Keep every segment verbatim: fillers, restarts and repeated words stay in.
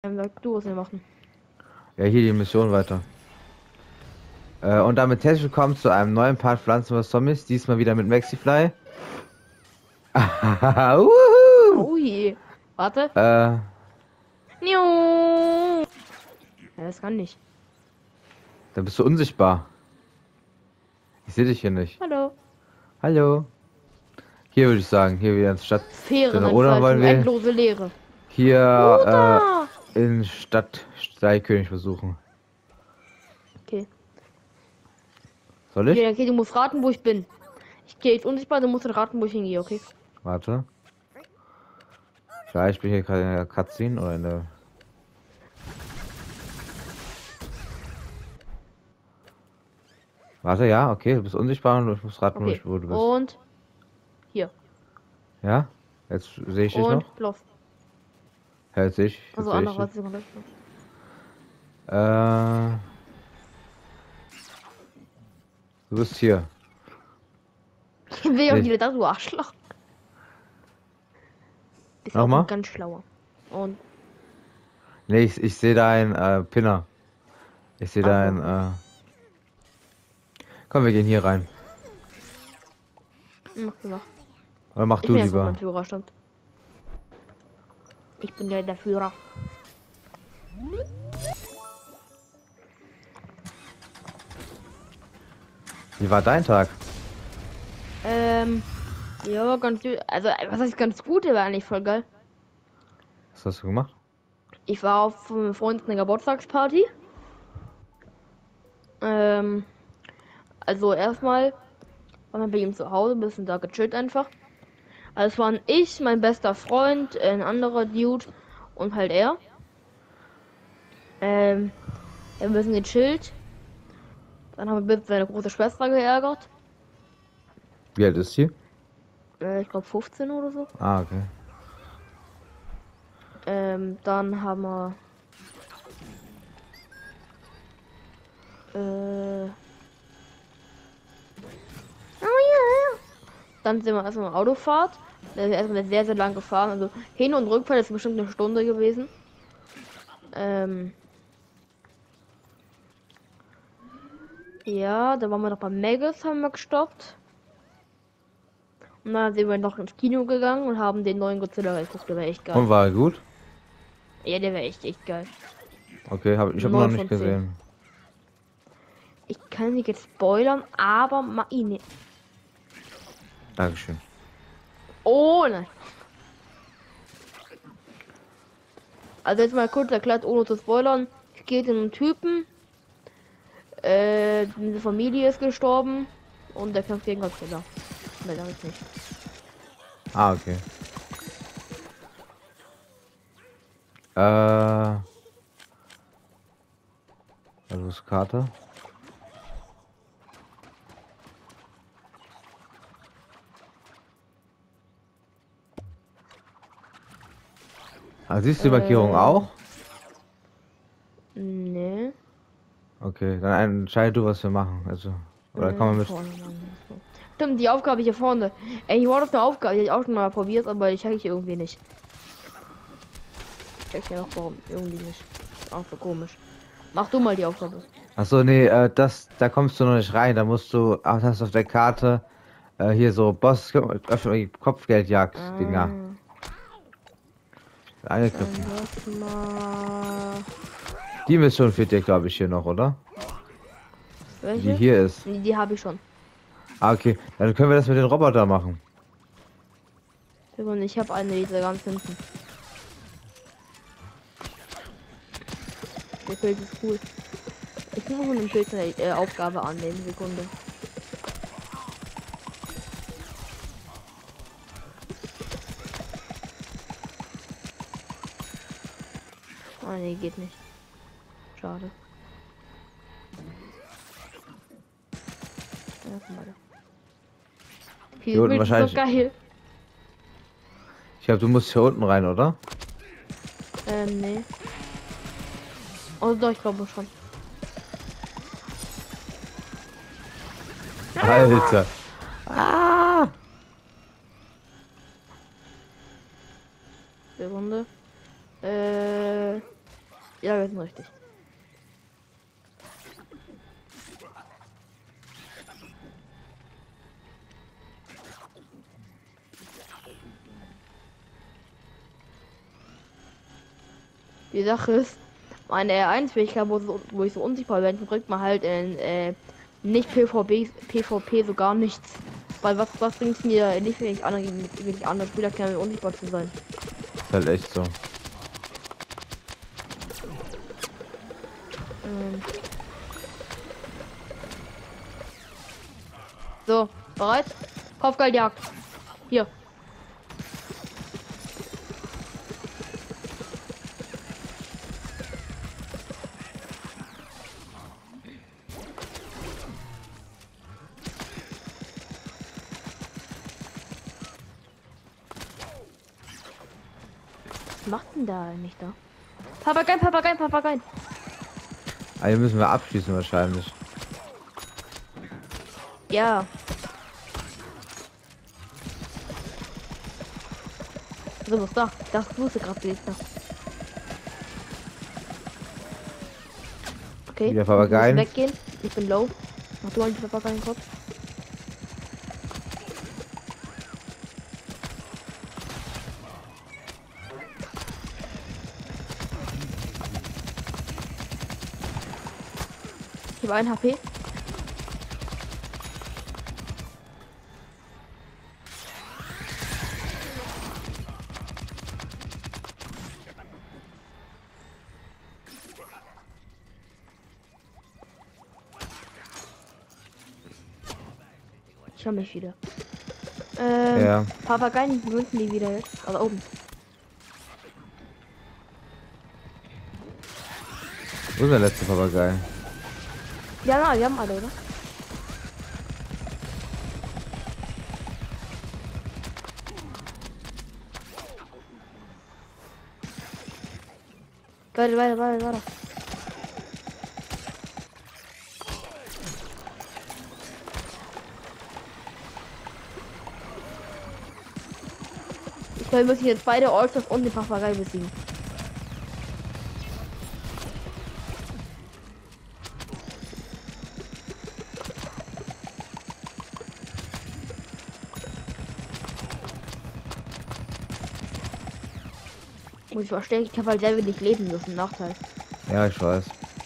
Ähm, sag du, was wir machen. Ja, hier die Mission weiter. Äh, und damit herzlich willkommen zu einem neuen Part Pflanzen vs. Zombies. Diesmal wieder mit Maxifly. Wuhu! Oh je. Warte. Äh, Niu. Ja, das kann nicht. da bist du unsichtbar. Ich sehe dich hier nicht. Hallo. Hallo. Hier würde ich sagen, hier wieder ins Stadt. Oder wollen Sphärenentfaltung, wir endlose Leere. hier Mutter! äh, in Stadt Steinkönig versuchen? Okay. Soll ich? Okay, okay, du musst raten, wo ich bin. Ich gehe jetzt unsichtbar, du musst dann raten, wo ich hingehe, okay? Warte. Vielleicht bin ich hier gerade in der Cutscene oder in der. Warte, ja, okay, du bist unsichtbar und ich muss raten, Okay. wo du bist. Und hier. Ja? Jetzt sehe ich dich Und noch. lauf. Ja, jetzt sehe ich, jetzt Also sehe ich andere dich. Sekunde. Äh, du bist hier. Ich will ja Nee, wieder da, du Arschloch. Ist auch ein nochmal? ganz schlauer. Und Nee, ich, ich sehe da einen äh, Pinner. Ich sehe da also, einen, äh... Komm, wir gehen hier rein. mach du noch. Oder mach Ich du bin jetzt auf meinem lieber. Führerstand. Ich bin ja der Führer. Wie war dein Tag? Ähm, ja, ganz gut. Also, was heißt ganz gut, der war eigentlich voll geil. Was hast du gemacht? Ich war auf einem Freund eine Geburtstagsparty. Ähm, also erstmal waren wir bei ihm zu Hause, ein bisschen da gechillt einfach. Also es waren ich, mein bester Freund, ein anderer Dude und halt er. Ähm, wir haben ein bisschen gechillt. Dann haben wir seine große Schwester geärgert. Wie alt ist sie? Äh, ich glaube fünfzehn oder so. Ah, okay. Ähm, dann haben wir äh, oh ja. Dann sind wir erstmal Autofahrt. Da sind wir erstmal sehr, sehr lang gefahren. Also Hin- und Rückfahrt ist bestimmt eine Stunde gewesen. Ähm, ja, da waren wir noch bei Megas, haben wir gestoppt. Und dann sind wir noch ins Kino gegangen und haben den neuen Godzilla geguckt. Der war echt geil. Und war er gut? Ja, der war echt, echt geil. Okay, hab, ich habe noch neun nicht von zehn. gesehen. Ich kann nicht jetzt spoilern, aber mach ihn nicht. Dankeschön. Oh nein. Also jetzt mal kurz erklärt, ohne zu spoilern. Es geht um einen Typen. Äh, eine Familie ist gestorben. Und der kämpft gegen Godzilla. Mehr sag ich nicht. Ah, okay. Äh... Also ist Karte. Ah, siehst du die Markierung Äh, auch? ne. Okay, dann entscheide du, was wir machen. Also, oder kann Äh, man mit. vorne lang. Stimmt, die Aufgabe hier vorne. Ey, ich war auf der Aufgabe, die hab ich auch schon mal probiert, aber ich ich irgendwie nicht. Ich check ja noch warum. Irgendwie nicht. Auch so komisch. Mach du mal die Aufgabe. Achso, nee, äh, das, da kommst du noch nicht rein. Da musst du, ach, hast du auf der Karte äh, hier so Boss, öffentliche Kopfgeldjagd-Dinger. Ah, Angegriffen. dann lass mal. Die Mission fehlt dir, glaube ich, hier noch, oder? Die Welche? hier ist. Nee, die habe ich schon. Ah, okay. Dann können wir das mit den Roboter machen. Und ich habe eine dieser ganz hinten. Der Bild ist cool. Ich muss von dem Bild eine äh, Aufgabe annehmen. Sekunde. Ah, nee, geht nicht. Schade. Ja, mal. Hier Hier unten Bild ist so wahrscheinlich. geil. Ich glaube, du musst hier unten rein, oder? Ähm, nee. Oh, doch, ich glaube schon. Alter. Ah! Sekunde. Äh, Ja, wir sind richtig. Die Sache ist, meine R eins Fähigkeit, wo, so, wo ich so unsichtbar werde, bringt man halt in äh, nicht PvP, PvP so gar nichts. Weil was, was bringt mir nicht, wenn ich andere gegen wirklich andere Spieler kann, unsichtbar zu sein? Ist halt echt so. Ähm. So, bereit? Kopfgeldjagd. Hier. Was macht denn da eigentlich da? Papageien, Papageien, Papageien. Ah, hier müssen wir abschließen wahrscheinlich. Ja. So, was da? Das wusste gerade Gegner. Okay. Wieder ich muss Papageien. Weggehen. Ich bin low. Mach du mal die Papageien kurz. Ich habe ein H P. Ich habe mich wieder. Ähm, Ja. Papageien müssen die wieder jetzt. Also oben. Wo ist der letzte Papagei? Ja, na, wir haben alle, oder? Weiter, weiter, weiter, weiter. Ich glaube, wir müssen jetzt beide Allstars und den Papagei besiegen. Muss ich verstehen, ich habe halt sehr wenig Leben, das ist ein Nachteil. Ja, ich weiß.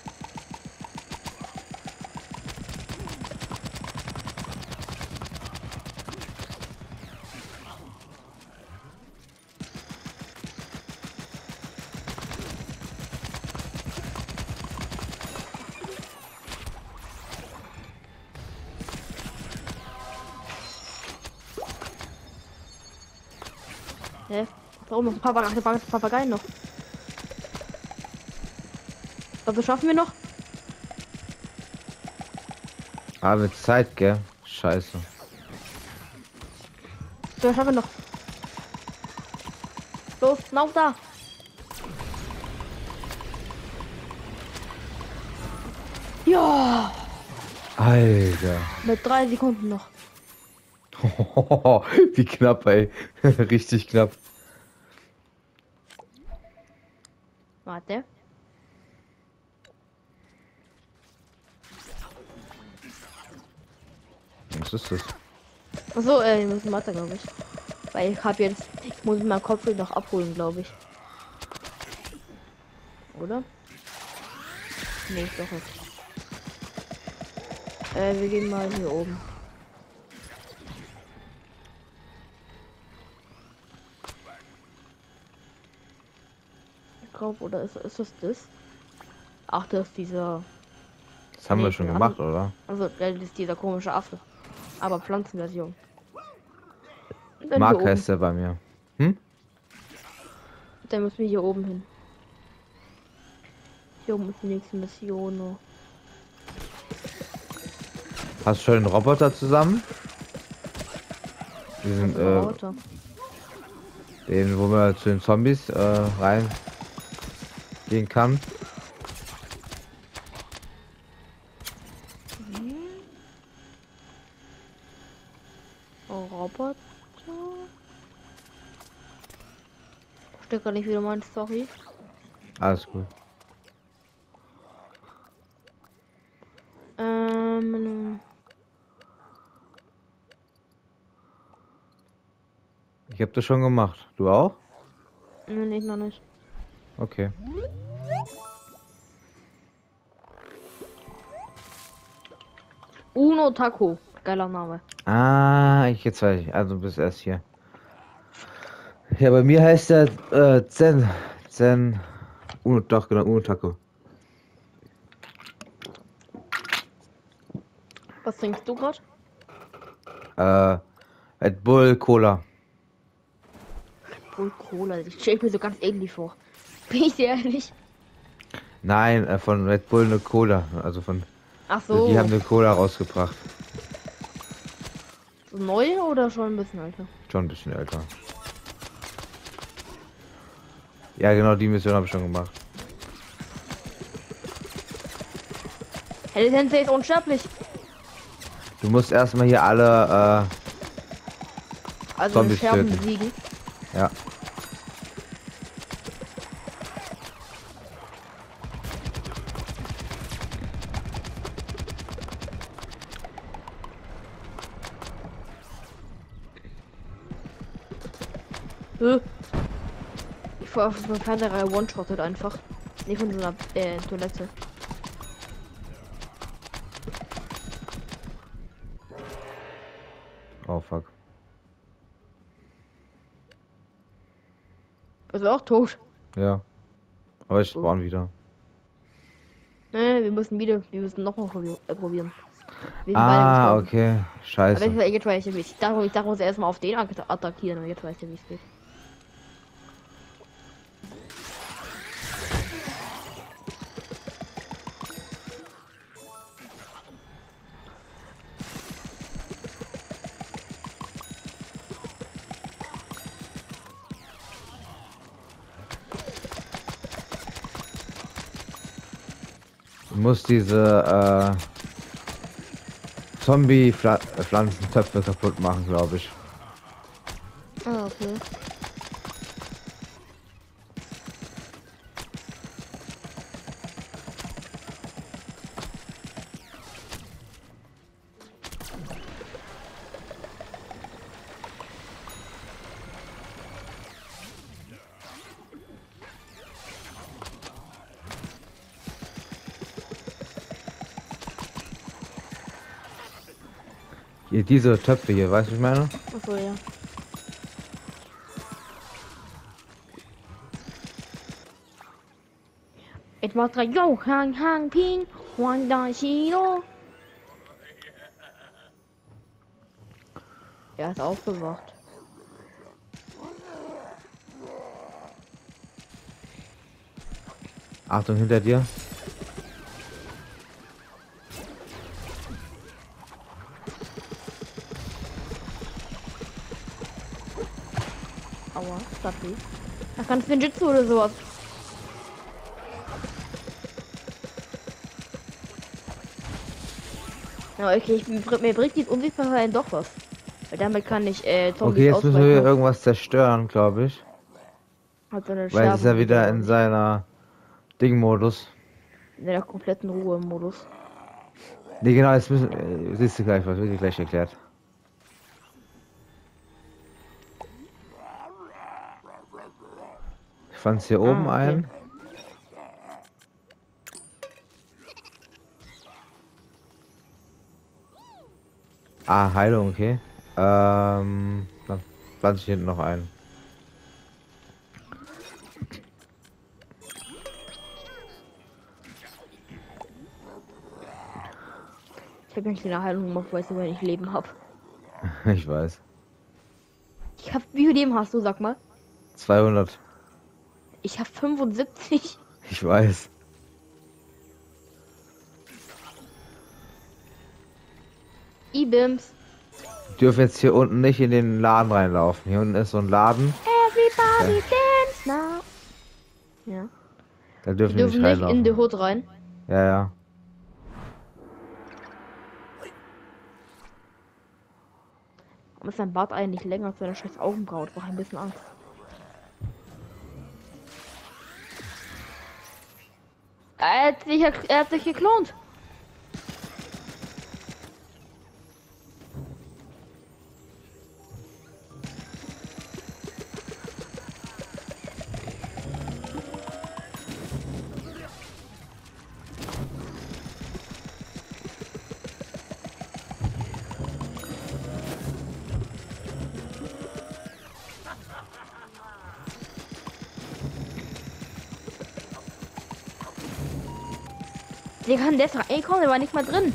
Hä? Warum noch ein paar Papageien noch? Was schaffen wir noch? Ah, mit Zeit, gell? Scheiße. So, schaffen wir noch. Los, lauf da. Ja, Alter. mit drei Sekunden noch. Wie knapp, ey. Richtig knapp. Warte. Was ist das? Achso, äh, wir müssen weiter, glaube ich. Weil ich habe jetzt, ich muss meinen Kopf noch abholen, glaube ich. Oder? Nee, doch nicht. Äh, wir gehen mal hier oben. Ich glaube, oder ist, ist das das? Ach, das ist dieser. Das haben Nee, wir schon den gemacht, anderen- oder? Also, das ist dieser komische Affe. Aber Pflanzenversion. Dann Mark hier oben. heißt der bei mir. Hm? Dann müssen wir hier oben hin. Hier oben ist die nächste Mission. noch. Hast du schon den Roboter zusammen? Diesen, äh, Roboter. den, wo man zu den Zombies äh, rein gehen kann. Oh, Roboter. Verstehe gar nicht, wie du meinst, sorry. Alles gut. hab das schon gemacht. Du auch? Nee, nee, noch nicht. Okay. Uno Taco. Geiler Name. Ah, ich jetzt weiß ich. Also bis erst hier. Ja, bei mir heißt der äh, Zen. Zen. Uno, doch, genau, Uno Taco. Was trinkst du gerade? Äh, Red Bull Cola. Bull Cola. Ich stell mir so ganz ähnlich vor. Bin ich dir ehrlich? Nein, äh, von Red Bull eine Cola. Also von. Ach Also die so. haben eine Cola rausgebracht. So neu oder schon ein bisschen älter? Schon ein bisschen älter. Ja, genau, die Mission habe ich schon gemacht. Hey, der Sensei ist unsterblich. Du musst erstmal hier alle, Also Zombies Scherben töten. besiegen. äh, ja. Hä? Ich fahr auf so eine Reihe one-shottet einfach. Nee, von so einer äh, Toilette. Oh fuck. Also auch tot. Ja. Aber ich spawn wieder. Nee, wir müssen wieder, wir müssen noch mal probi- äh, probieren. Wir sind beide Ah, gestorben. okay. Aber Scheiße. ich, jetzt weiß ich, wie ich dachte, ich dachte, muss erstmal auf den atta- attackieren, aber jetzt weiß ich, wie es geht. Du musst diese, äh, Zombie-Pflanzentöpfe kaputt machen, glaube ich. Ah, okay. Hier, diese Töpfe hier, weißt du, was ich meine? Achso, ja. Ich mach drei Yo, Hang, Hang, Ping, Huang, Da, Shiro. Er ist aufgewacht. Achtung, hinter dir. Aua, Stappi. Da kannst du Ninjutsu oder sowas. Ja, okay, ich, mir bringt dieses Unsichtbarsein doch was. Weil damit kann ich äh, Zombies Okay, jetzt müssen wir hier ausweichen. irgendwas zerstören, glaube ich. Hat so eine Weil es ist ja Scherben- wieder in seiner Ding-Modus. in der kompletten Ruhe-Modus. Nee, genau, jetzt müssen, äh, siehst du gleich, was wird dir gleich erklärt. Ich fand's hier oben Ah, okay. ein. Ah, Heilung, okay. Ähm, dann pflanze ich hinten noch ein. Ich habe nicht eine Heilung gemacht, weil ich so wenig Leben habe. Ich weiß. Ich hab, wie viel Leben hast du, sag mal? zweihundert. Ich habe fünfundsiebzig. Ich weiß. I-Bims. Wir dürfen jetzt hier unten nicht in den Laden reinlaufen. Hier unten ist so ein Laden. Everybody dance now. Ja. Da Wir dürfen wir dürfen nicht nicht in reinlaufen. die Hood rein. Ja, ja. Warum ist sein Bart eigentlich länger als seine scheiß Augenbraut? Ich brauche ein bisschen Angst. Er hat sich, er hat sich geklont. Der kann der ist reinkommen, der war nicht mal drin.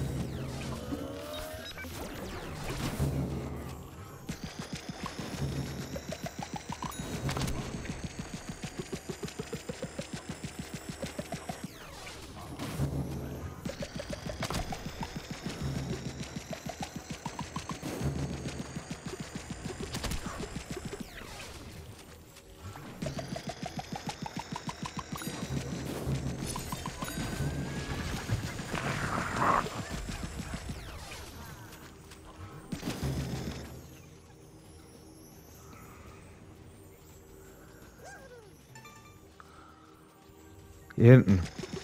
Hier hinten.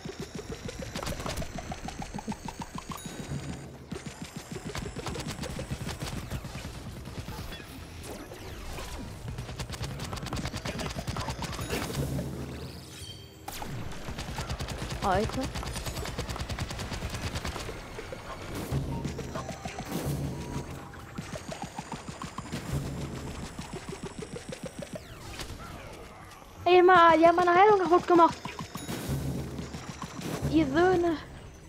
Alter. Ey, mal, die haben meine Heilung kaputt gemacht. Ihr Söhne.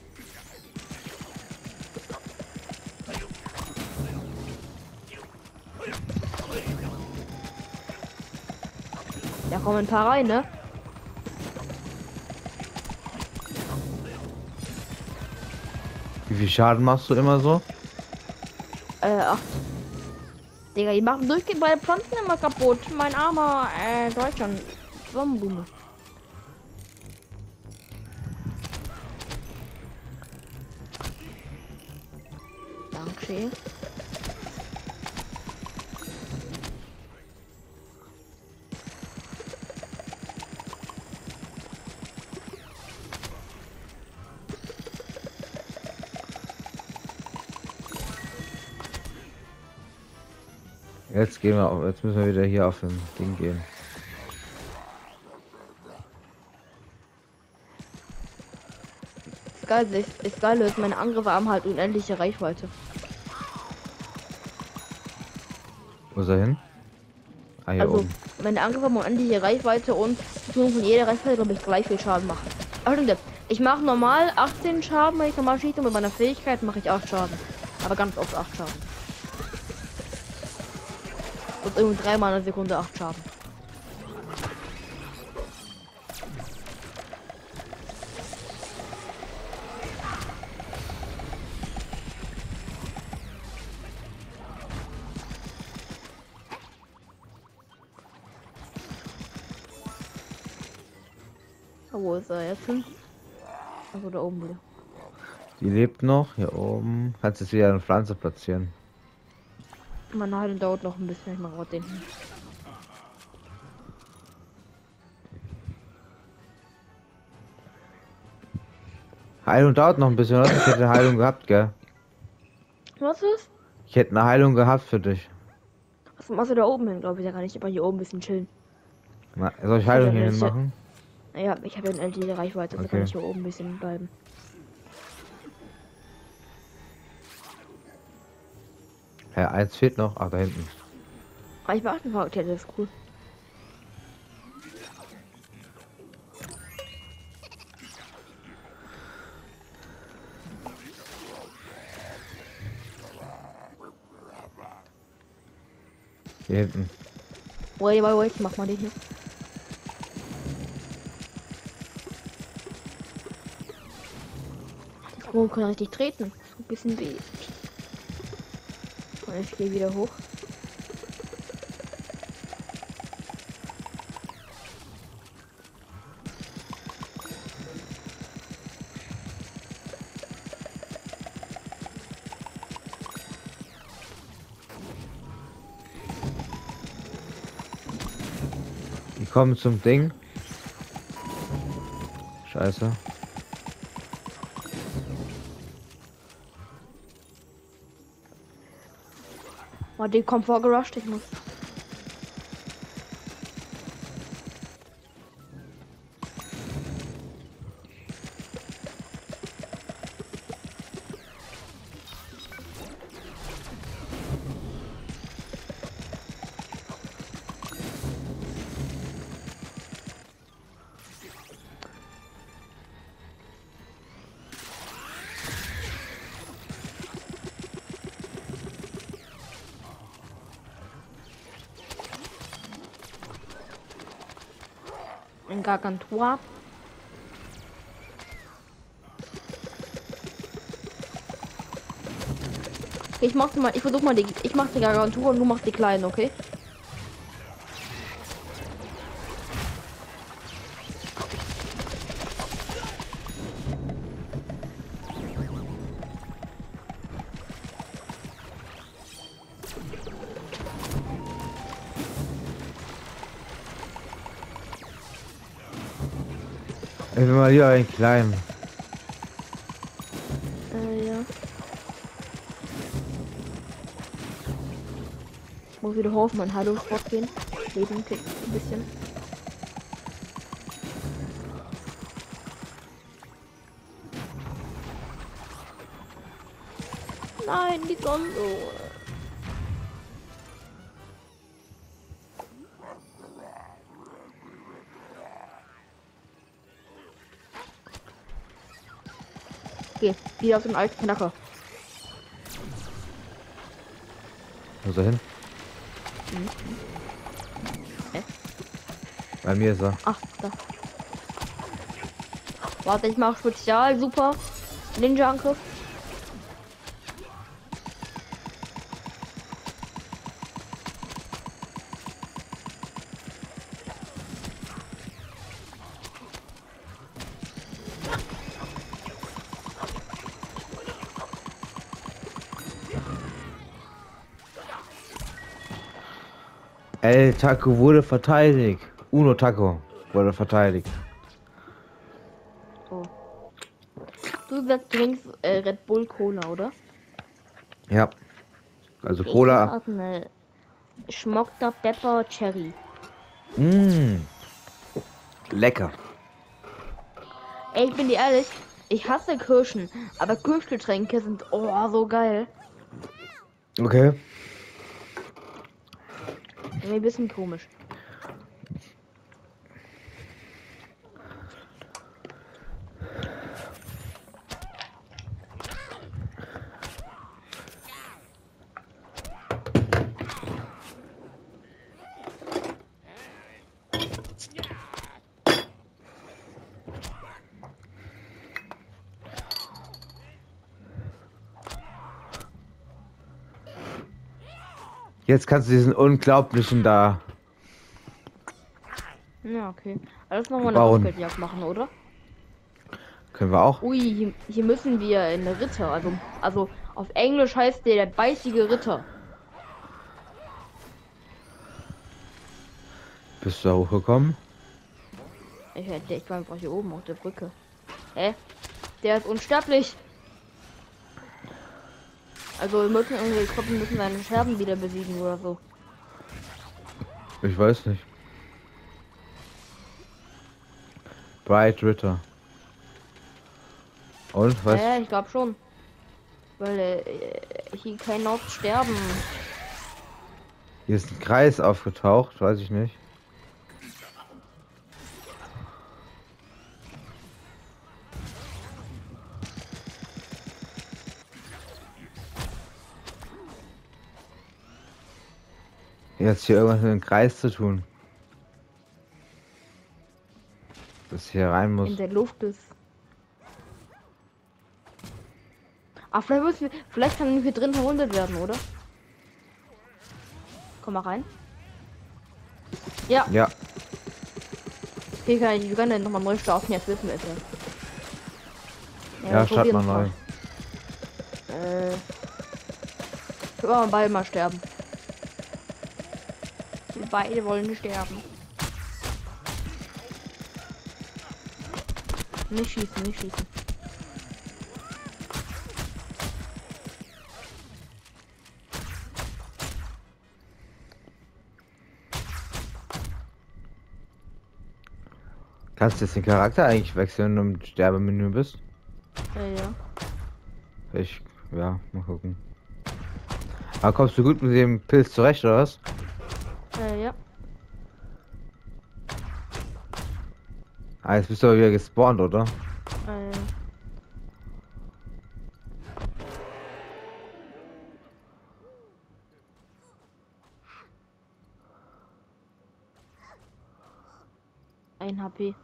Da kommen ein paar rein, ne? Wie viel Schaden machst du immer so? Äh, acht. Digga, die machen durchgehend bei Pflanzen immer kaputt. Mein armer, äh, Deutschland. Sonnenblume. Danke. Jetzt gehen wir, auf- jetzt müssen wir wieder hier auf den Ding gehen. Das Geile ist, das Geile ist, meine Angriffe haben halt unendliche Reichweite. Wo ist er hin? Ah, hier Also, oben. meine Angriffe haben unendliche Reichweite und tun von jeder Reichweite, glaube ich, gleich viel Schaden machen. Aber stimmt, ich mache normal achtzehn Schaden, wenn ich normal schieße, und mit meiner Fähigkeit mache ich acht Schaden. Aber ganz oft acht Schaden. Und irgendwie dreimal in der Sekunde acht Schaden. Wo ist er jetzt hin? Also da oben wieder. Die lebt noch, hier oben. Kannst jetzt wieder eine Pflanze platzieren. Meine Heilung dauert noch ein bisschen, ich mache gerade den. Heilung dauert noch ein bisschen, oder? Ich hätte eine Heilung gehabt, gell? Was ist? Ich hätte eine Heilung gehabt für dich. Was machst du da oben hin, glaube ich? Da kann ich aber hier oben ein bisschen chillen. Na, soll ich Heilung Ja, hier hin welche? machen? Ja, ich habe ja unendliche Reichweite, also Okay. kann ich hier oben ein bisschen bleiben. Ja, eins fehlt noch. Ach, da hinten. Aber ich beachte mal, okay, das ist cool. Hier hinten. Wait, wait, wait, mach mal den hier. Die Kronen können richtig treten. Das tut ein bisschen weh. Und ich gehe wieder hoch. Die kommen zum Ding. Scheiße. Oh, die kommt vorgerusht, ich muss. Gargantua. Ich mach mal, ich versuch mal die, ich mach die Gargantua und du machst die kleinen, okay? Ich will mal hier einen kleinen. Äh, ja. Ich muss wieder auf meinen Hallo-Spot gehen. Leben ein bisschen. Nein, die Sonne. Okay, wieder auf dem alten Knacker. Wo ist er hin? Mhm. Hä? Bei mir ist er. Ach, da. Warte, ich mache Spezial, super. Ninja-Angriff. El Taco wurde verteidigt. Uno Taco wurde verteidigt. Oh. Du sagst, du trinkst äh, Red Bull Cola, oder? Ja. Also Ich Cola. trinke auch eine Schmockter Pepper Cherry. Mmh. Lecker. Ey, ich bin dir ehrlich, ich hasse Kirschen, aber Kirschgetränke sind oh so geil. Okay. Irgendwie ein bisschen komisch. Jetzt kannst du diesen unglaublichen da Ja, okay. Alles nochmal eine bauen. Kopfgeldjagd machen, oder? Können wir auch. Ui, hier, hier müssen wir in Ritter, also, also auf Englisch heißt der der beißige Ritter. Bist du da hochgekommen? Ich, der, ich war einfach hier oben auf der Brücke. Hä? Der ist unsterblich. Also wir müssen irgendwie, ich glaube, wir müssen seine Scherben wieder besiegen oder so. Ich weiß nicht. Bright Ritter. Und was? Ja, ich glaube schon. Weil äh, hier kein Ort sterben. Hier ist ein Kreis aufgetaucht, weiß ich nicht. Jetzt hier irgendwas mit dem Kreis zu tun. Das hier rein muss. In der Luft ist. Ah, vielleicht, müssen wir, vielleicht kann hier drin verwundet werden, oder? Komm mal rein. Ja, Ja, hier kann ich, wir können nochmal neu starten, jetzt wissen wir es ja. ja, start mal probieren's neu. Äh. Wir wollen beide mal sterben. Wir beide wollen sterben. Nicht schießen, nicht schießen. Kannst du jetzt den Charakter eigentlich wechseln, wenn du im Sterbemenü bist? Äh, ja. Ich, ja, mal gucken. Aber kommst du gut mit dem Pilz zurecht, oder was? Äh, ja. Ah, jetzt bist du aber wieder gespawnt, oder? Äh, ein H P.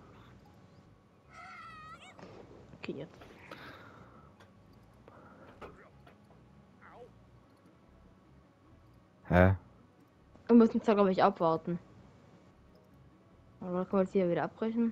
Okay, jetzt. Hä? Wir müssen jetzt, glaube ich, abwarten. Aber können wir jetzt hier wieder abbrechen?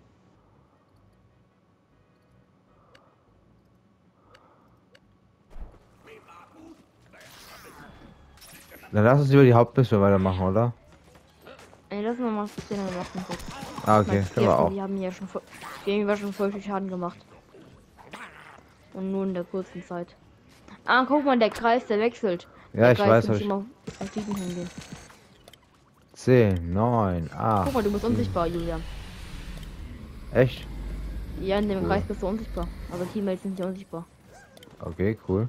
Dann lass uns über die Hauptmission weitermachen, oder? Ey, lass mal mal ein bisschen machen. Kurz. Ah, okay, können wir auch. Die haben ja schon voll, die haben ja schon voll viel Schaden gemacht. Und nur in der kurzen Zeit. Ah, guck mal, der Kreis, der wechselt. Ja, der ich Kreis weiß, muss was ich... immer auf Siegen hingehen. zehn, neun, Guck acht. mal, du bist unsichtbar, Julian. Echt? Ja, in dem Cool. Kreis bist du unsichtbar. Aber Teammates sind ja unsichtbar. Okay, cool.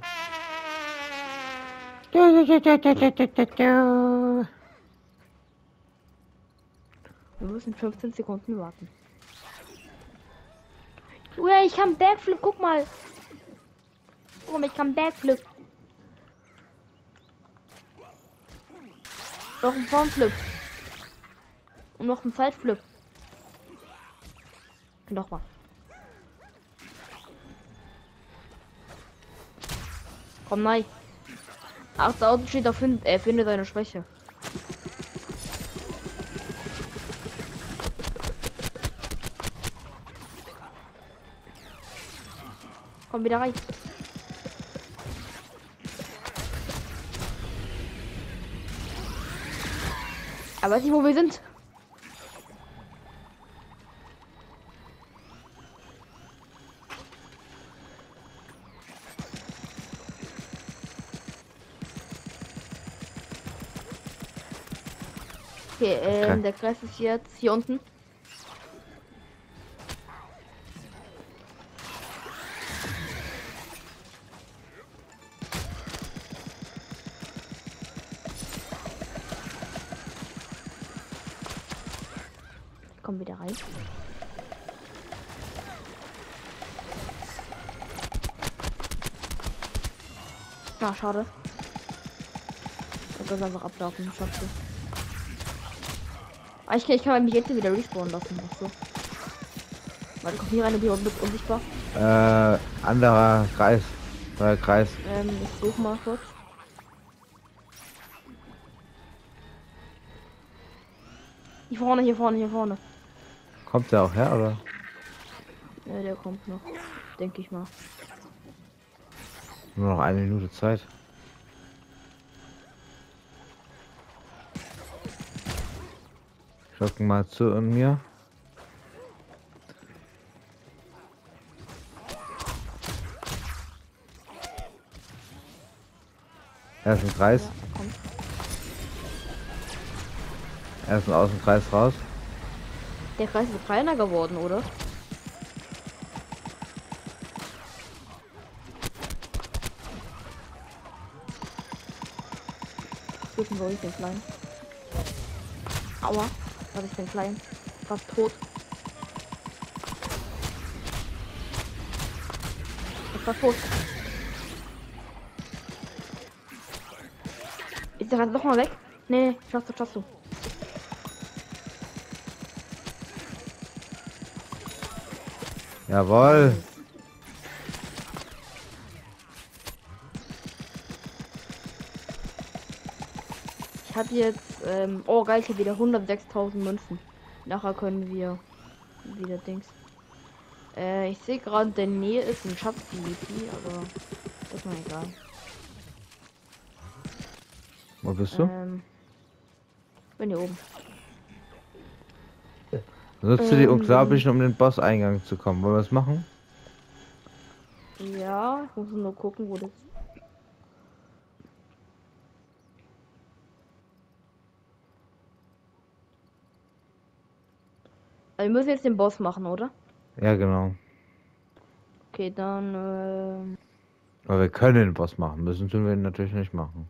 Wir müssen fünfzehn Sekunden warten. Julian, ich kann Backflip, guck mal. Guck mal, ich kann Backflip. Noch ein Frontflip. Und noch ein Sideflip. Noch mal. Komm, nein. Ach, da unten steht auf find, äh, finde deine Schwäche. Komm wieder rein. Aber weiß nicht, wo wir sind. Okay, ähm, Okay. der Kreis ist jetzt hier unten. Komm wieder rein. Na, schade. Ich kann einfach ablaufen, schaffst du. Ah, ich, kann- ich kann mich jetzt wieder respawnen lassen. Ach so. Warte, komm hier rein, du bist unsichtbar. Äh, anderer Kreis. Neuer Kreis. Ähm, ich suche mal kurz. Hier vorne, hier vorne, hier vorne. Kommt der auch her, oder? Ja, der kommt noch. Denke ich mal. Nur noch eine Minute Zeit. Schocken mal zu und mir. Er ist ein Kreis. Ja, kommt. Er ist aus dem Kreis raus. Der Kreis ist kleiner geworden, oder? Wissen soll ich den klein? Aua, was ist denn klein? Fast tot. Ich fast tot. Ist der gerade noch mal weg? Nee, nee, schaffst du, schaffst du. Jawohl. Ich habe jetzt, ähm, oh geil, ich habe wieder hundertsechstausend Münzen. Nachher können wir wieder Dings. Äh, ich sehe gerade, in der Nähe ist ein Schatz, aber ist mir egal. Wo bist du? Ähm, bin hier oben. Nutzt du die ähm, Unglaublichen, um den Boss-Eingang zu kommen? Wollen wir das machen? Ja, ich muss nur gucken, wo das. Also wir müssen jetzt den Boss machen, oder? Ja, genau. Okay, dann. ähm, Aber wir können den Boss machen. Müssen tun wir ihn natürlich nicht machen.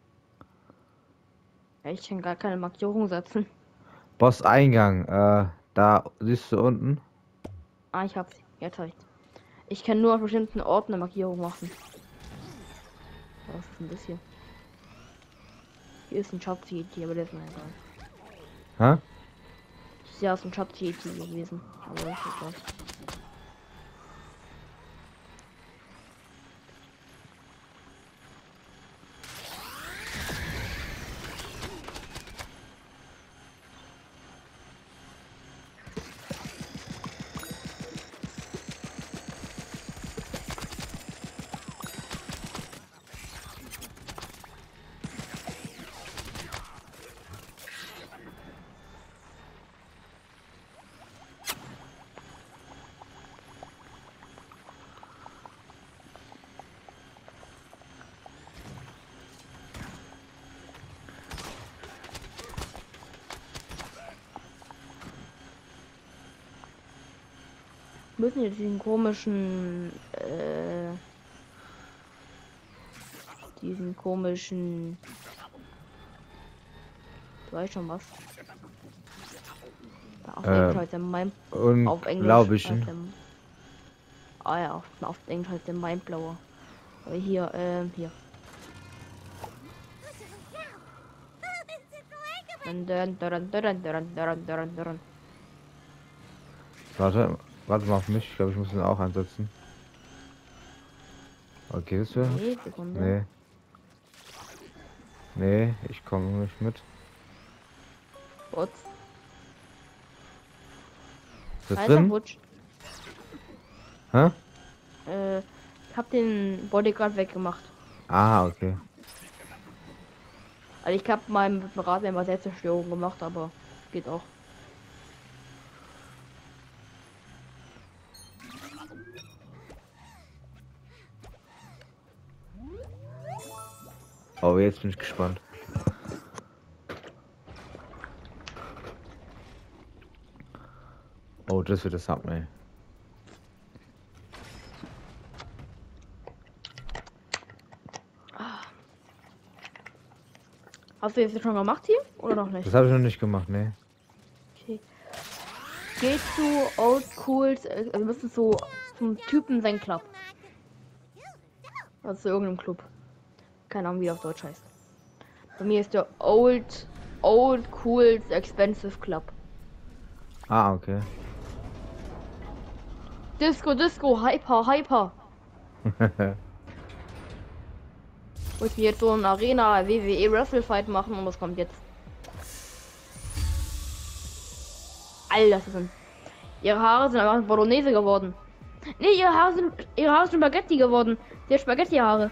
Ja, ich kann gar keine Markierung setzen. Boss-Eingang. Äh, da siehst du unten. Ah, ich hab's. Jetzt hab ich's. Ich kann nur auf bestimmten Orten eine Markierung machen. Was ist denn das hier? Hier ist ein Schatz, hier, aber der ist mir egal. Hä? ja so ein Schatz-T gewesen. Aber das ist was. Müssen jetzt diesen komischen, äh, diesen komischen, du weißt schon was. Auf Äh, Englisch heißt der Mind, auf Englisch Unglaublichen. heißt der, ah ja, auf, auf Englisch heißt der Mindblower. Aber hier, ähm, hier. Dun, dun, dun, dun, dun, dun, dun, dun, dun. Warte, warte mal auf mich. Ich glaube, ich muss den auch einsetzen. Okay, das wäre. Nee, Sekunde. Nee. Nee, ich komme nicht mit. Putz. Ist das Alter, drin? Putsch. Hä? Äh, ich hab den Bodyguard weggemacht. Ah, okay. Also ich hab meinem mit dem Rad immer Selbstzerstörung gemacht, aber geht auch. Oh, jetzt bin ich gespannt. Oh, das wird das Thumbnail. Hast du jetzt schon gemacht hier? Oder noch nicht? Das habe ich noch nicht gemacht, ne? Okay. Geh zu Old Cools, äh, wir müssen so zum Typen sein Club. Also zu irgendeinem Club. Keine Ahnung, wie er auf Deutsch heißt. Bei mir ist der Old Old Cools Expensive Club. Ah, okay. Disco, Disco, Hyper, Hyper. Muss mir jetzt so eine Arena W W E Wrestle Fight machen und was kommt jetzt? Alter, das sind. Ihre Haare sind einfach Bolognese geworden. Nee, ihre Haare sind ihre Haare sind Spaghetti geworden. Die hat Spaghetti Haare.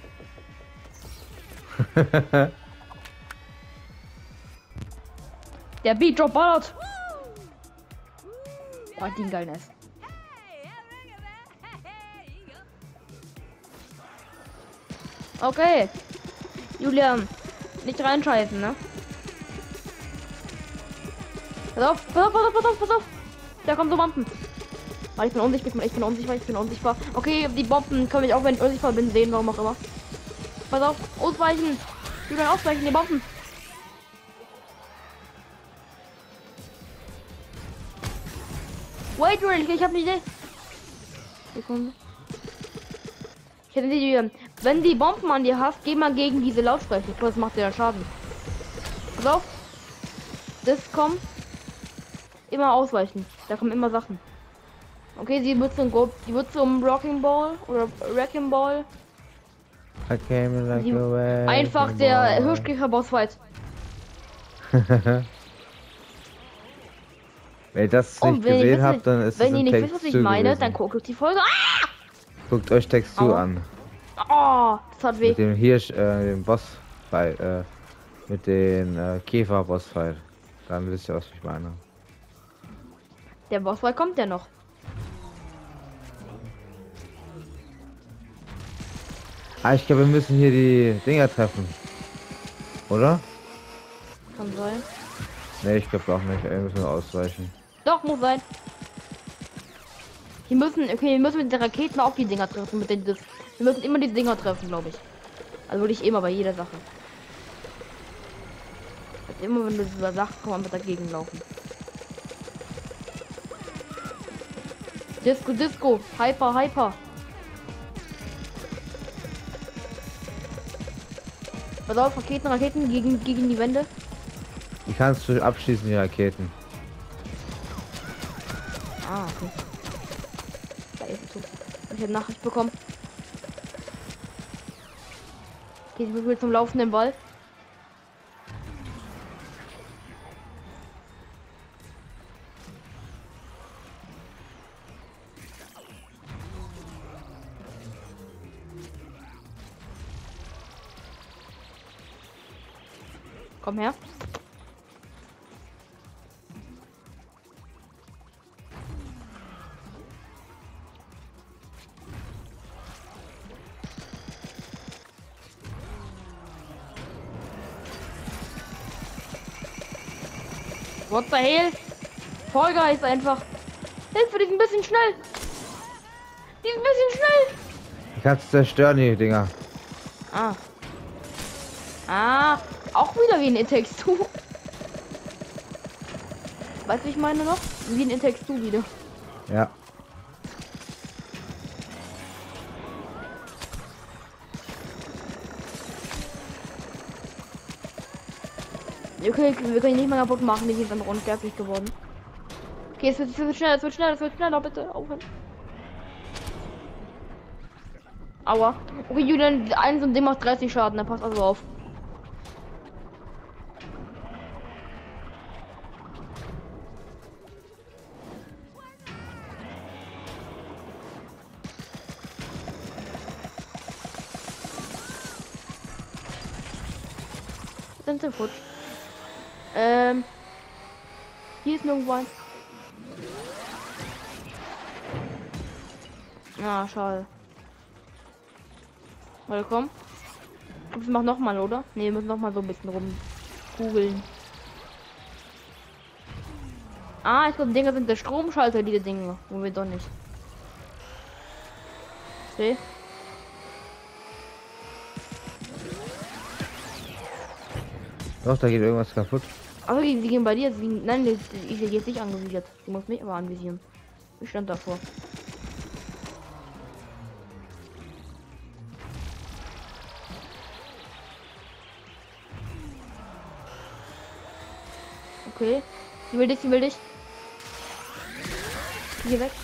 Der Beat Drop ballert. Oh, die geil ist. Okay. Julian, nicht reinscheißen, ne? Pass auf, pass auf, pass auf, pass auf, pass auf. Da kommen so Bomben. Warte, ich bin unsichtbar, ich bin unsichtbar, ich bin unsichtbar. Okay, die Bomben können mich auch, wenn ich unsichtbar bin, sehen, warum auch immer. Pass auf, ausweichen. Julian, ausweichen, die Bomben. Wait, Julian, ich hab eine Idee. Sekunde. Ich hätte die Idee. Wenn die Bomben an dir hast, geh mal gegen diese Lautsprecher. Ich glaube, das macht dir dann Schaden. Pass auf. Das kommt. Immer ausweichen. Da kommen immer Sachen. Okay, sie wird zum Go die wird zum Rocking Ball oder Wrecking Ball. I came like Die, a wrecking einfach der ball. Hirschkäfer Bossfight. Wenn ihr das Und nicht wenn ihr gesehen wisst, habt, dann ist wenn es ihr ein nicht Text wisst, was ich zu meine, gewesen. dann guckt euch die Folge. Ah! Guckt euch Text zu Aua. an. Oh, das hat weh. Mit dem Hirsch, äh, dem Bossfight, äh, mit den äh, Käfer-Bossfight. Dann wisst ihr, was ich meine. Der Bossfight kommt ja noch. Ah, ich glaube, wir müssen hier die Dinger treffen. Oder? Kann sein. Ne, ich glaube auch nicht. Wir müssen ausweichen. Doch, muss sein. Wir müssen, okay, wir müssen mit den Raketen auch die Dinger treffen. Mit den, das, wir müssen immer die Dinger treffen, glaube ich. Also würde ich immer bei jeder Sache. Also immer wenn du über Sachen kommst, einfach dagegen laufen. Disco, Disco, Hyper, Hyper. Pass auf, Raketen, Raketen gegen, gegen die Wände. Die kannst du abschießen, die Raketen. Ah, okay. Da ist es so. Ich habe Nachricht bekommen. Okay, ich will zum laufenden Ball. Komm her. What the hell? Vollgeist einfach. Hilfe, die ist ein bisschen schnell. Die ist ein bisschen schnell. Ich kann's zerstören, die Dinger. Ah. Ah. Auch wieder wie ein It Takes Two. Weißt du, ich meine noch? Wie ein It Takes Two wieder. Ja. Okay, wir können ihn nicht mal kaputt machen, die sind dann unsterblich geworden. Okay, es wird, es wird schneller, es wird schneller, es wird schneller, bitte aufhören. Aua. Okay, Julian, ein so ein Ding macht dreißig Schaden, dann passt also auf. Sind sie futsch. Ähm. Hier ist nirgendwo ein. Ah, schade. Warte, komm. Wir machen noch mal, oder? Ne, wir müssen noch mal so ein bisschen rumkugeln. Ah, ich glaube, Dinger sind der Stromschalter, diese Dinge. Wo wir doch nicht. Okay. Doch, da geht irgendwas kaputt. Aber die, die gehen bei dir. Die, nein, die, die, die ist nicht anvisiert. Die muss mich aber anvisieren. Ich stand davor. Okay. Sie will dich, sie will dich. Geh weg.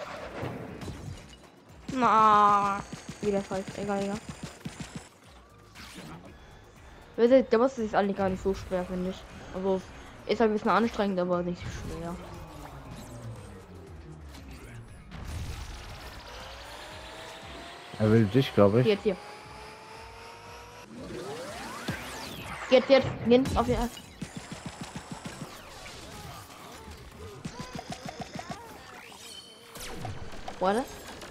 Na, wieder falsch. Egal, egal. Der Boss ist eigentlich gar nicht so schwer, finde ich. Also ist halt ein bisschen anstrengend, aber nicht schwer. Er will dich, glaube ich. Jetzt hier. Jetzt, jetzt, jetzt, auf ihr. Warte.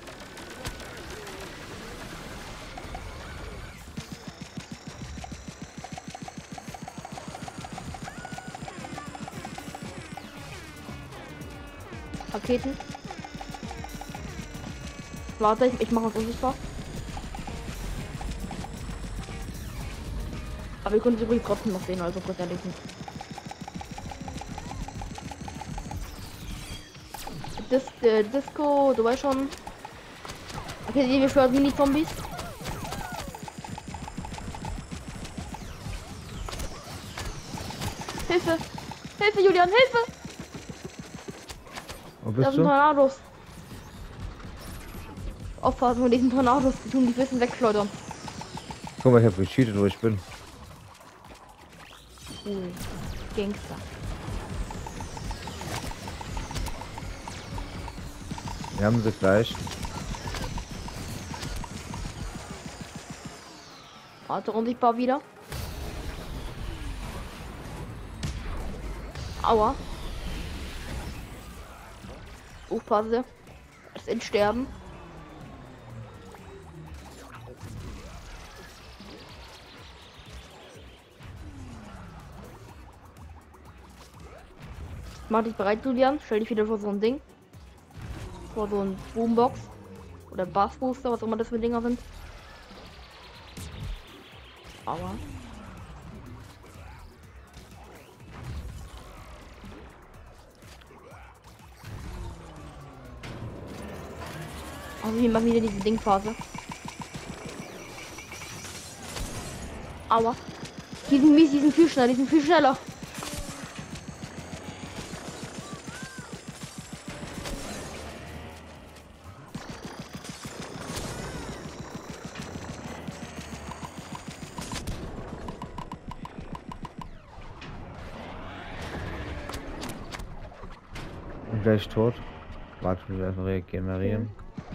Raketen. Warte, ich, ich mache uns unsichtbar. Aber wir können sie übrigens trotzdem noch sehen, also kurz ehrlich nicht. Dis äh, Disco, du weißt schon. Okay, die wir für Mini-Zombies. Hilfe! Hilfe, Julian, Hilfe! Wo Da bist sind du? Tornados. Aufpassen von diesen Tornados, die tun die bisschen wegschleudern. Guck mal, ich habe gecheatet, wo ich bin. Cool. Gangster. Wir haben sie gleich. Warte, unsichtbar wieder. Aua. Aufpasse. Das Entsterben. Mach dich bereit, Julian. Stell dich wieder vor so ein Ding. Vor so ein Boombox. Oder Bassbooster, was auch immer das für Dinger sind. Aua. Also wir machen wieder diese Dingphase. Aua. Die sind mies, die sind viel schneller, die sind viel schneller. bin gleich tot. Warte, wir einfach regenerieren.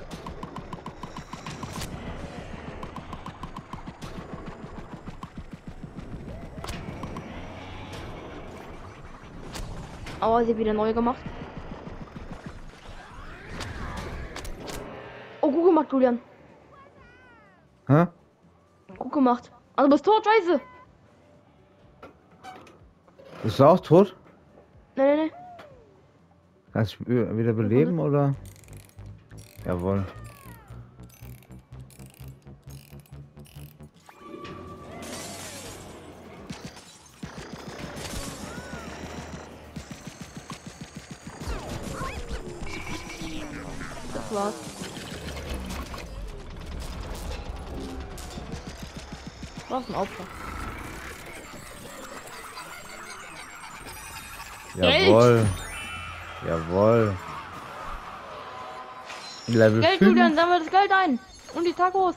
Aber sie wieder neu gemacht. Oh, gut gemacht, Julian. Hä? Gut gemacht. Also, du bist tot, scheiße. Bist du auch tot? Nein, nein, nein. Kannst du wi- wieder beleben oder? Jawohl. Das war's. Was ein Opfer. Jawohl. Jawohl. Level Geld, fünf. Julian, sammeln wir das Geld ein. Und die Tacos.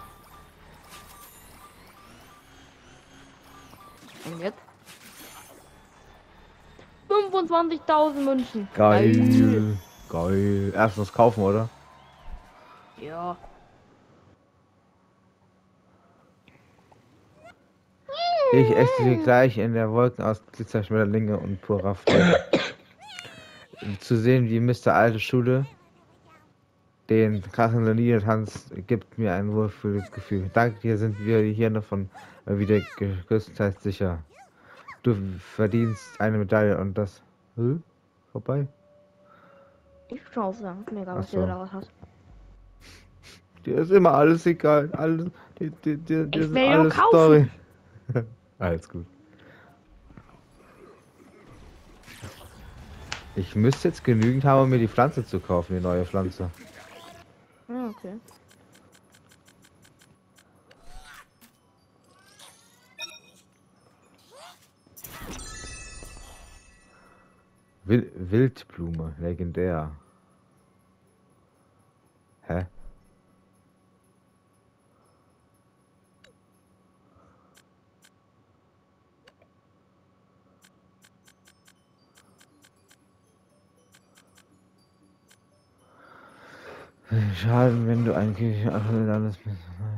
Und jetzt? fünfundzwanzigtausend Münzen. Geil. Geil. Erst was kaufen, oder? Ja. Ich esse sie gleich in der Wolken aus Glitzerschmetterlinge und purer Freude. Zu sehen, wie Mister Alte Schule den krachenden Liedertanz gibt mir ein wohlfühliges Gefühl. Dank dir sind wir hier davon wieder größtenteils sicher. Du verdienst eine Medaille und das... Hm? Vorbei? Ich schau sagen. Mir egal, Ach was der so. da was hat. Dir ist immer alles egal. Alles, dir, dir, dir, dir Ich ist will nur alles kaufen. Story. Alles gut. Ich müsste jetzt genügend haben, um mir die Pflanze zu kaufen, die neue Pflanze. Ja, okay. Wil Wildblume, legendär. Hä? Schaden, wenn du eigentlich alles bist.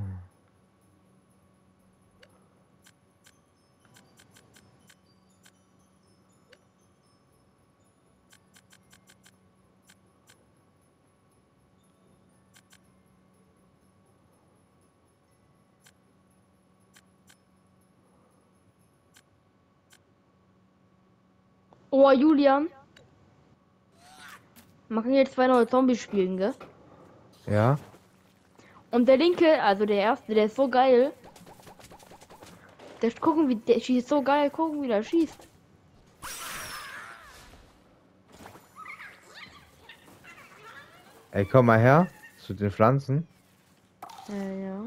Oh, Julian. Man kann jetzt zwei neue Zombies spielen, gell? Ja? Und der linke, also der erste, der ist so geil. Der gucken, wie der schießt so geil, gucken, wie der schießt. Ey, komm mal her zu den Pflanzen. Ja, ja.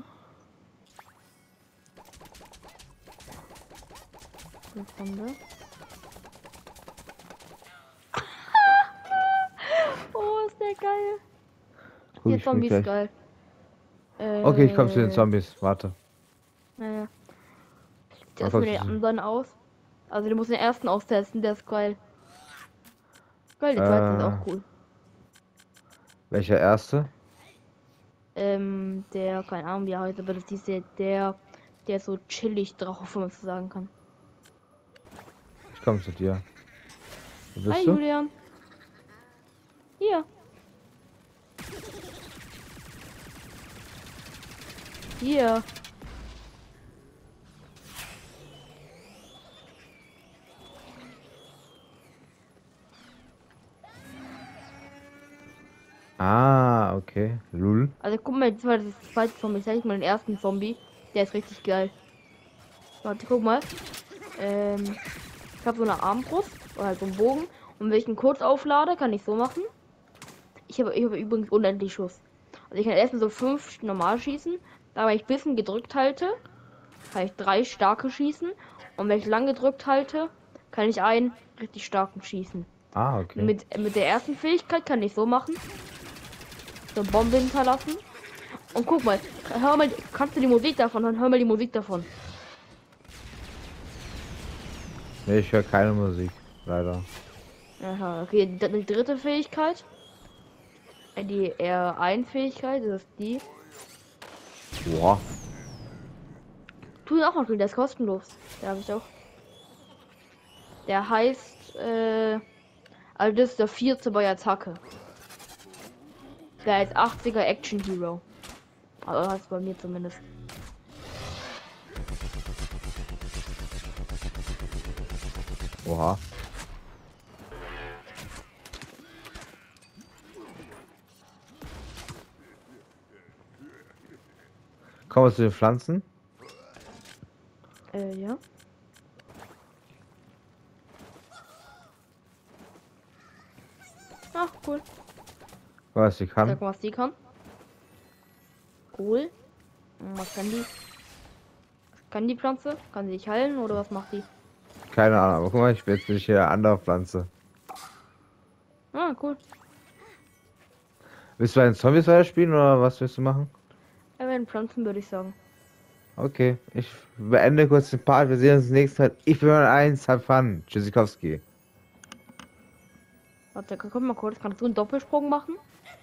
Sekunde. Oh, ist der geil. Guck Der ich Zombie mich ist gleich. geil. Äh, Okay, ich komm zu den Zombies. Warte. Naja. Wann Der ist kommst mir den du zu- anderen aus. Also du musst den ersten austesten, der ist geil. Geil, der zweite ist Äh. auch cool. Welcher erste? Ähm, der, keine Ahnung wie er heißt, aber das ist der, der, der ist so chillig drauf, wenn man so sagen kann. Ich komm zu dir. Wo bist Hi du? Julian. Hier. Hier. Ah, okay. Lul. Also guck mal, jetzt mal das zweite Zombie. Ich zeig mal den ersten Zombie. Der ist richtig geil. Warte, guck mal. Ähm, ich habe so eine Armbrust oder halt so einen Bogen. Und wenn ich ihn kurz auflade, kann ich so machen. Ich habe ich habe übrigens unendlich Schuss. Also ich kann erstmal so fünf normal schießen. Da wenn ich ein bisschen gedrückt halte, kann ich drei starke schießen. Und wenn ich lang gedrückt halte, kann ich einen richtig starken schießen. Ah, okay. Mit, mit der ersten Fähigkeit kann ich so machen. So eine Bombe hinterlassen. Und guck mal, hör mal, kannst du die Musik davon hören? Hör mal die Musik davon. Nee, ich höre keine Musik. Leider. Aha, okay, die, die dritte Fähigkeit. Äh, Die R eins Fähigkeit, das ist die. Boah. Tu ihn auch mal spielen, der ist kostenlos. Der habe ich auch. Der heißt, äh, also das ist der vierte bei Attacke. Der heißt achtziger Action Hero. Also heißt bei mir zumindest. Oha. Kommen wir zu den Pflanzen. Äh, ja. Ach, cool. Was ich kann. Sag mal, was die kann. Cool. Und was kann die? Was kann die Pflanze? Kann sie dich heilen oder was macht die? Keine Ahnung, aber guck mal, ich bin jetzt nicht hier andere Pflanze. Ah, cool. Willst du bei den Zombies weiter spielen oder was willst du machen? Er werden Pflanzen, würde ich sagen. Okay, ich beende kurz den Part. Wir sehen uns nächstes Mal. Ich bin eins, hab Fun. Tschüssikowski. Warte, komm mal kurz. Kannst du einen Doppelsprung machen?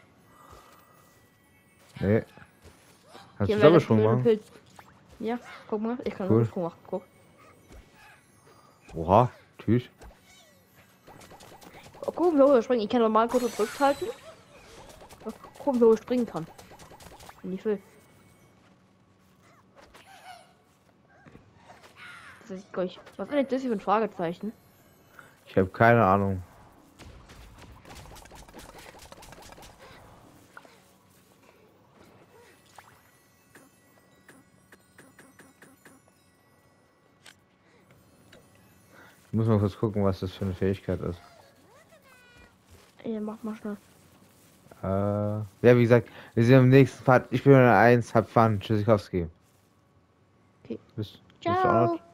Nee. Kannst Hier du wäre Doppelsprung das blöde machen? Pilz. Ja, guck mal. Ich kann Cool. einen Doppelsprung machen. Guck. Oha, tschüss. Oh, guck, wie hoch er springen. Ich kann normal kurz zurückhalten. Oh, guck, wie hoch ich springen kann. Wenn ich will. Das ist gleich. Was ist denn das hier für ein Fragezeichen? Ich habe keine Ahnung. Ich muss mal kurz gucken, was das für eine Fähigkeit ist. Ja, mach mal schnell. Äh, ja, wie gesagt, wir sehen uns im nächsten Part. Ich bin eins, hab Fun. Tschüssikowski. Okay. Bis, bis Ciao.